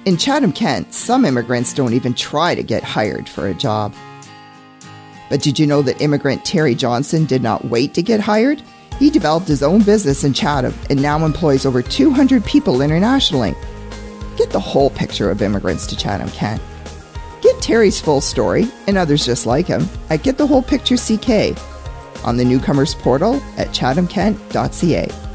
In Chatham, Kent, some immigrants don't even try to get hired for a job. But did you know that immigrant Terry Johnson did not wait to get hired? He developed his own business in Chatham and now employs over 200 people internationally. Get the whole picture of immigrants to Chatham, Kent. Get Terry's full story, and others just like him, at Get the Whole Picture CK on the Newcomers portal at chathamkent.ca.